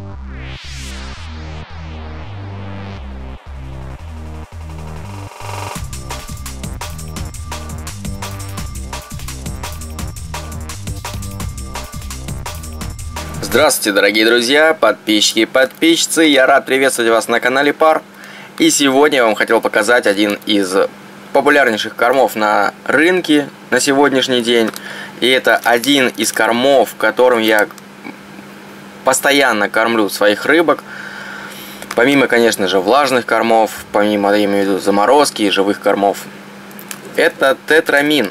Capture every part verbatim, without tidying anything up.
Здравствуйте, дорогие друзья, подписчики и подписчицы, я рад приветствовать вас на канале Пар. И сегодня я вам хотел показать один из популярнейших кормов на рынке на сегодняшний день. И это один из кормов, которым я постоянно кормлю своих рыбок. Помимо, конечно же, влажных кормов, помимо, я имею в виду, заморозки и живых кормов. Это тетрамин.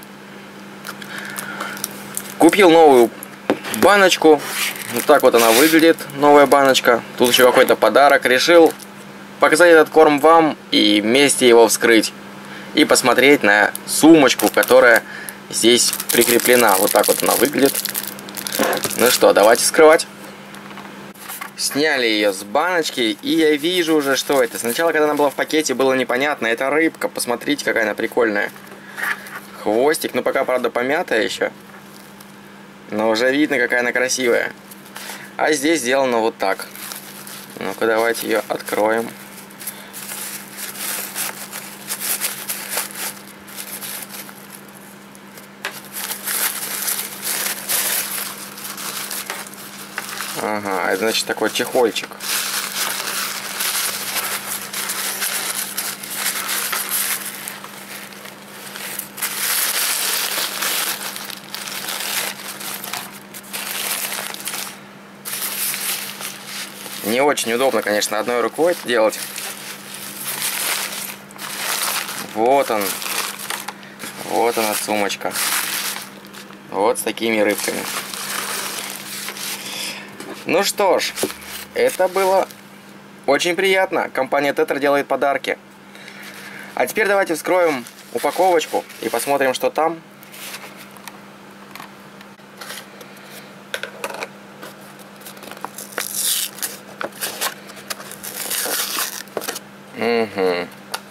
Купил новую баночку. Вот так вот она выглядит, новая баночка. Тут еще какой-то подарок. Решил показать этот корм вам и вместе его вскрыть. И посмотреть на сумочку, которая здесь прикреплена. Вот так вот она выглядит. Ну что, давайте вскрывать. Сняли ее с баночки, и я вижу уже, что это. Сначала, когда она была в пакете, было непонятно. Это рыбка, посмотрите, какая она прикольная. Хвостик, ну пока, правда, помятая еще. Но уже видно, какая она красивая. А здесь сделано вот так. Ну-ка, давайте ее откроем. Ага, это значит такой чехольчик. Не очень удобно, конечно, одной рукой это делать. Вот он. Вот она, сумочка. Вот с такими рыбками. Ну что ж, это было очень приятно. Компания Тетра делает подарки. А теперь давайте вскроем упаковочку и посмотрим, что там. Угу.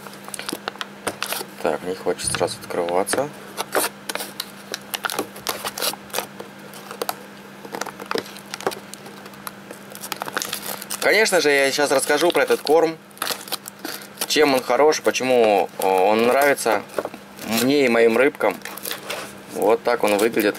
Так, не хочет сразу открываться. Конечно же, я сейчас расскажу про этот корм, чем он хорош, почему он нравится мне и моим рыбкам. Вот так он выглядит.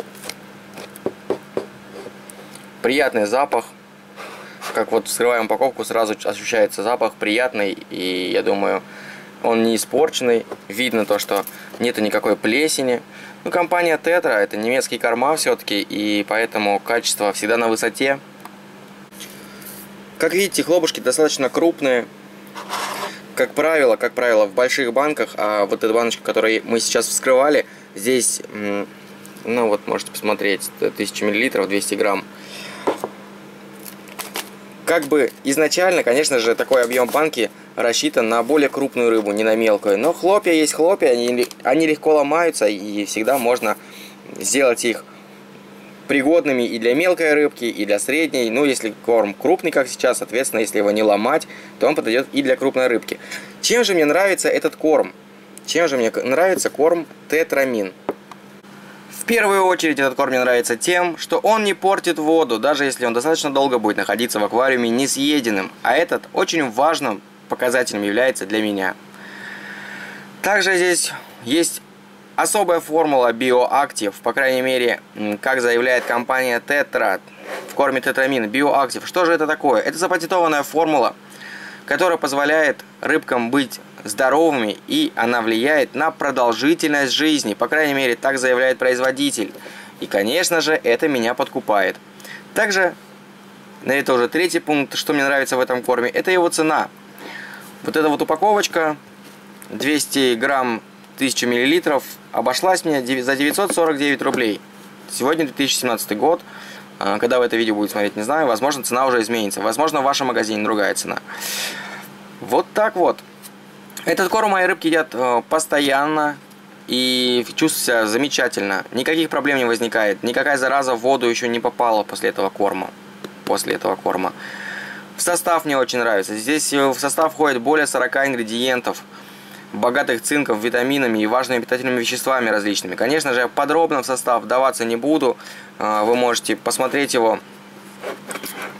Приятный запах. Как вот вскрываем упаковку, сразу ощущается запах приятный, и я думаю, он не испорченный. Видно то, что нету никакой плесени. Ну, компания Тетра, это немецкие корма все-таки, и поэтому качество всегда на высоте. Как видите, хлопушки достаточно крупные. Как правило, как правило, в больших банках, а вот эта баночка, которую мы сейчас вскрывали, здесь, ну вот, можете посмотреть, тысяча миллилитров, двести грамм. Как бы изначально, конечно же, такой объем банки рассчитан на более крупную рыбу, не на мелкую. Но хлопья есть хлопья, они, они легко ломаются, и всегда можно сделать их пригодными и для мелкой рыбки, и для средней. Ну, если корм крупный, как сейчас, соответственно, если его не ломать, то он подойдет и для крупной рыбки. Чем же мне нравится этот корм? Чем же мне нравится корм тетрамин? В первую очередь этот корм мне нравится тем, что он не портит воду, даже если он достаточно долго будет находиться в аквариуме несъеденным. А этот очень важным показателем является для меня. Также здесь есть особая формула BioActive, по крайней мере, как заявляет компания Tetra в корме тетрамин. BioActive. Что же это такое? Это запатентованная формула, которая позволяет рыбкам быть здоровыми, и она влияет на продолжительность жизни. По крайней мере, так заявляет производитель. И, конечно же, это меня подкупает. Также, это уже третий пункт, что мне нравится в этом корме, это его цена. Вот эта вот упаковочка, двести грамм, тысяча миллилитров, обошлась мне за девятьсот сорок девять рублей. Сегодня две тысячи семнадцатый год. Когда вы это видео будете смотреть, не знаю. Возможно, цена уже изменится. Возможно, в вашем магазине другая цена. Вот так вот. Этот корм мои рыбки едят постоянно и чувствую себя замечательно. Никаких проблем не возникает. Никакая зараза в воду еще не попала после этого корма. После этого корма. В состав мне очень нравится. Здесь в состав входит более сорока ингредиентов, богатых цинком, витаминами и важными питательными веществами различными. Конечно же, я подробно в состав вдаваться не буду. Вы можете посмотреть его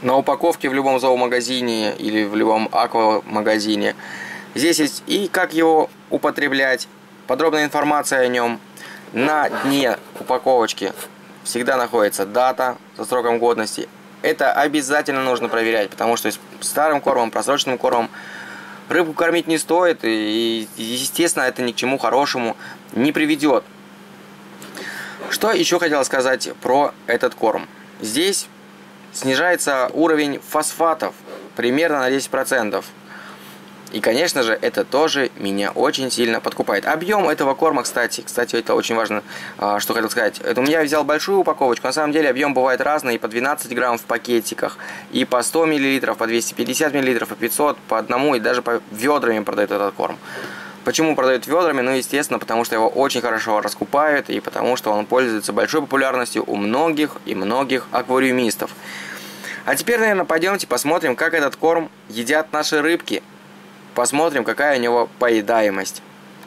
на упаковке в любом зоомагазине или в любом аквамагазине. Здесь есть и как его употреблять, подробная информация о нем. На дне упаковочки всегда находится дата со сроком годности. Это обязательно нужно проверять, потому что старым кормом, просроченным кормом рыбу кормить не стоит, и, естественно, это ни к чему хорошему не приведет. Что еще хотел сказать про этот корм? Здесь снижается уровень фосфатов примерно на десять процентов. И, конечно же, это тоже меня очень сильно подкупает. Объем этого корма, кстати, кстати, это очень важно, что хотел сказать. Это у меня взял большую упаковочку. На самом деле объем бывает разный, и по двенадцать грамм в пакетиках, и по сто миллилитров, по двести пятьдесят миллилитров, по пятьсот, по одному, и даже по ведрами продают этот корм. Почему продают ведрами? Ну, естественно, потому что его очень хорошо раскупают, и потому что он пользуется большой популярностью у многих и многих аквариумистов. А теперь, наверное, пойдемте посмотрим, как этот корм едят наши рыбки. Посмотрим, какая у него поедаемость.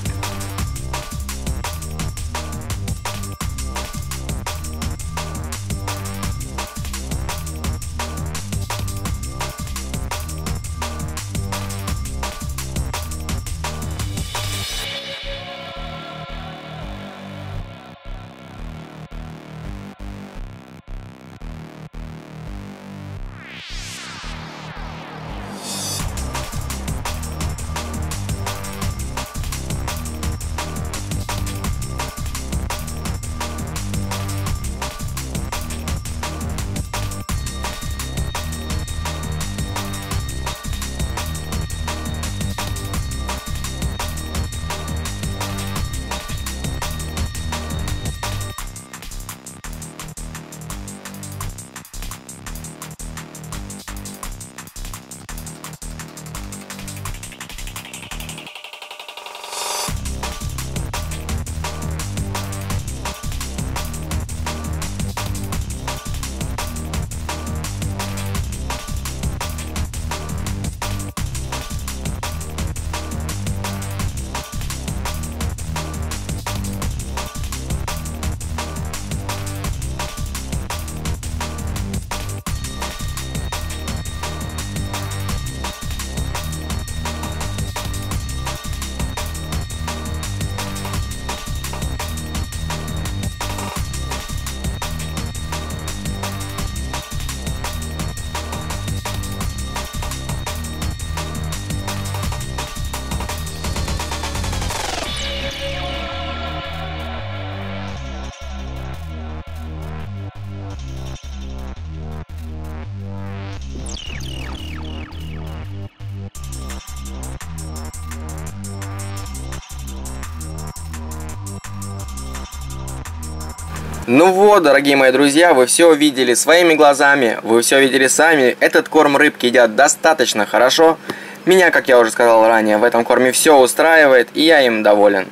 Ну вот, дорогие мои друзья, вы все видели своими глазами, вы все видели сами. Этот корм рыбки едят достаточно хорошо. Меня, как я уже сказал ранее, в этом корме все устраивает, и я им доволен.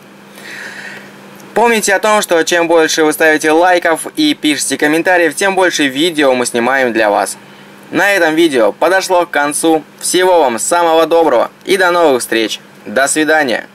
Помните о том, что чем больше вы ставите лайков и пишите комментариев, тем больше видео мы снимаем для вас. На этом видео подошло к концу. Всего вам самого доброго и до новых встреч. До свидания.